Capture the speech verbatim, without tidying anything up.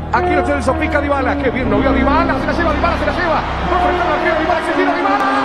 Aquí lo tiene el Sopica Dybala. Qué bien, no vio a Dybala. Se la lleva Dybala, se la lleva. Va a enfrentar al arquero Dybala, se tira Dybala.